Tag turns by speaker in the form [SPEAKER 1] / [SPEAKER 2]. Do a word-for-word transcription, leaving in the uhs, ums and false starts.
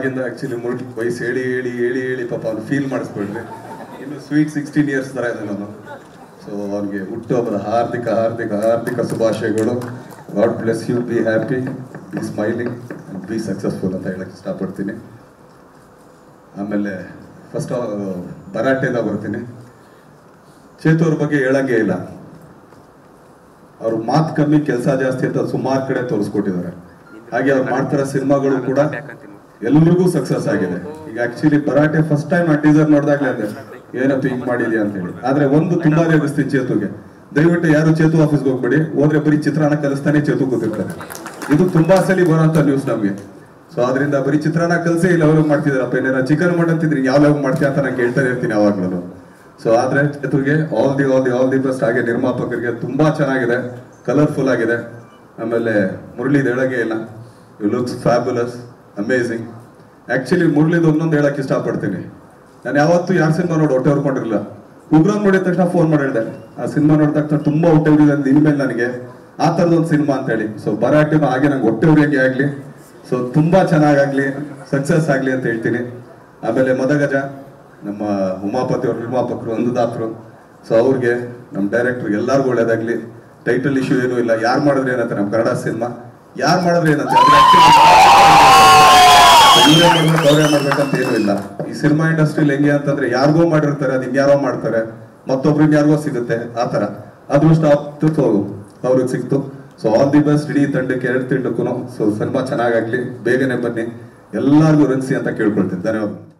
[SPEAKER 1] ಅವಾಗಿಂದ ಆಕ್ಚುಲಿ ಮುರುಳಿ ವಯಸ್ಸು ಹೇಳಿ ಹೇಳಿ ಹೇಳಿ ಹೇಳಿ ಪಾಪ ಅವ್ನು ಫೀಲ್ ಮಾಡಿಸ್ಬಿಡ್ರಿ. ಇನ್ನು ಸ್ವೀಟ್ ಸಿಕ್ಸ್ಟೀನ್ ಇಯರ್ಸ್ ಥರ ಇದೆ ನಾನು. ಸೊ ಅವ್ನಿಗೆ ಹುಟ್ಟುಹಬ್ಬದ ಹಾರ್ದಿಕ ಹಾರ್ದಿಕ ಹಾರ್ದಿಕ ಶುಭಾಶಯಗಳು. God bless you, be happy, be smiling and be successful ಅಂತ ಹೇಳಕ್ಕೆ ಇಷ್ಟಪಡ್ತೀನಿ. ಆಮೇಲೆ ಫಸ್ಟ್ ಭರಾಟೆಯಿಂದ ಬರ್ತೀನಿ. ಚೇತು ಅವ್ರ ಬಗ್ಗೆ ಹೇಳಂಗೆ ಇಲ್ಲ. ಅವ್ರ ಮಾತು ಕಮ್ಮಿ ಕೆಲಸ ಜಾಸ್ತಿ ಅಂತ ಸುಮಾರು ಕಡೆ ತೋರಿಸ್ಕೊಟ್ಟಿದ್ದಾರೆ. ಹಾಗೆ ಅವ್ರು ಮಾಡ್ತಿರೋ ಸಿನಿಮಾಗಳು ಕೂಡ ಎಲ್ರಿಗೂ ಸಕ್ಸಸ್ ಆಗಿದೆ. ಈಗ ಆಕ್ಚುಲಿ ಭರಾಟೆ ಫಸ್ಟ್ ಟೈಮ್ ಆ ಟೀಸರ್ ನೋಡಿದಾಗಲೇ ಅದೇ ಏನಂತ ಹಿಂಗ್ ಮಾಡಿದ್ಯಾ ಅಂತ ಹೇಳಿ. ಆದ್ರೆ ಒಂದು ತುಂಬಾ ರೇಗಿಸ್ತೀನಿ ಚೇತುಗೆ, ದಯವಿಟ್ಟು ಯಾರು ಚೇತು ಆಫೀಸ್ಗೆ ಹೋಗ್ಬೇಡಿ, ಹೋದ್ರೆ ಬರೀ ಚಿತ್ರಾನ್ನ ಕಲಿಸ್ತಾನೆ ಚೇತು ಕೂತಿರ್ತಾರೆ. ಇದು ತುಂಬಾ ಸಲಿ ಬರೋಂತ ನ್ಯೂಸ್ ನಮ್ಗೆ. ಸೊ ಅದರಿಂದ ಬರೀ ಚಿತ್ರಾನ್ನ ಕಲಿಸಿ ಇಲ್ಲ ಅವ್ರಿಗೆ ಮಾಡ್ತಿದಾರಪ್ಪ, ಏನಾರ ಚಿಕನ್ ಮಟನ್ ತಿಂದ್ರಿ ಯಾವ ಲೆವೆಲ್ ಮಾಡ್ತೀಯ ಅಂತ ನಾನು ಕೇಳ್ತಾನೆ ಇರ್ತೀನಿ ಯಾವಾಗ್ಲೂ. ಸೊ ಆದ್ರೆ ಚೇತುಗೆ all the all the all the best. ಹಾಗೆ ನಿರ್ಮಾಪಕರಿಗೆ ತುಂಬಾ ಚೆನ್ನಾಗಿದೆ, ಕಲರ್ಫುಲ್ ಆಗಿದೆ. ಆಮೇಲೆ ಮುರಳಿದ್ ಹೇಳಂಗೆ ಇಲ್ಲ, you looks fabulous, amazing. Actually ಮುರಳಿದ್ ಒಂದೊಂದು ಹೇಳಕ್ ಇಷ್ಟಪಡ್ತೀನಿ. ನಾನು ಯಾವತ್ತೂ ಯಾರ ಸಿನಿಮಾ ನೋಡಿ ಹೊಟ್ಟೆ ಹೊರ್ಕೊಂಡಿರಲಿಲ್ಲ. ಉಗ್ರಾನ್ ನೋಡಿದ ತಕ್ಷಣ ಫೋನ್ ಮಾಡಿ ಹೇಳಿದೆ, ಆ ಸಿನಿಮಾ ನೋಡಿದ ತಕ್ಷಣ ತುಂಬಾ ಹೊಟ್ಟೆ ಉರಿದೆ ಇನ್ಮೇಲೆ ನನಗೆ ಆ ಥರದೊಂದು ಸಿನಿಮಾ ಅಂತ ಹೇಳಿ. ಸೊ ಭರಾಟೆನೂ ಹಾಗೆ ನಂಗೆ ಹೊಟ್ಟೆ ಉರಿಯಂಗೆ ಆಗ್ಲಿ, ಸೊ ತುಂಬಾ ಚೆನ್ನಾಗಾಗ್ಲಿ, ಸಕ್ಸಸ್ ಆಗ್ಲಿ ಅಂತ ಹೇಳ್ತೀನಿ. ಆಮೇಲೆ ಮದಗಜ ನಮ್ಮ ಉಮಾಪತಿ ಅವ್ರ ನಿರ್ಮಾಪಕರು, ಅಂದದಾತರು. ಸೊ ಅವ್ರಿಗೆ, ನಮ್ಮ ಡೈರೆಕ್ಟರ್ ಎಲ್ಲರಿಗೂ ಒಳ್ಳೇದಾಗ್ಲಿ. ಟೈಟಲ್ ಇಶ್ಯೂ ಏನೂ ಇಲ್ಲ. ಯಾರು ಮಾಡಿದ್ರೆ ಏನಂತೆ ನಮ್ಮ ಕನ್ನಡ ಸಿನಿಮಾ, ಯಾರು ಮಾಡಿದ್ರೆ ಏನಂತೆ, ಅವರೇ ಮಾಡ್ಬೇಕಂತ ಏನೂ ಇಲ್ಲ. ಈ ಸಿನಿಮಾ ಇಂಡಸ್ಟ್ರಿಲಿ ಹೆಂಗೆ ಅಂತಂದ್ರೆ ಯಾರಿಗೋ ಮಾಡಿರ್ತಾರೆ, ಅದು ಇನ್ಯಾರೋ ಮಾಡ್ತಾರೆ, ಮತ್ತೊಬ್ರಿಗೆ ಯಾರಿಗೋ ಸಿಗುತ್ತೆ. ಆ ತರ ಅದೃಷ್ಟ ಆಗ್ತಿತ್ತು, ಅವ್ರಿಗೆ ಸಿಕ್ತು. ಸೊ ಆಲ್ ದಿ ಬೆಸ್ಟ್ ಇಡೀ ತಂಡಕ್ಕೆ, ಎರಡು ತಿಂಡಕ್ಕೂ. ಸೊ ಸಿನಿಮಾ ಚೆನ್ನಾಗಾಗ್ಲಿ, ಬೇಗನೆ ಬನ್ನಿ, ಎಲ್ಲರಿಗೂ ರಂಜಿಸಿ ಅಂತ ಕೇಳ್ಕೊಳ್ತೀನಿ. ಧನ್ಯವಾದ.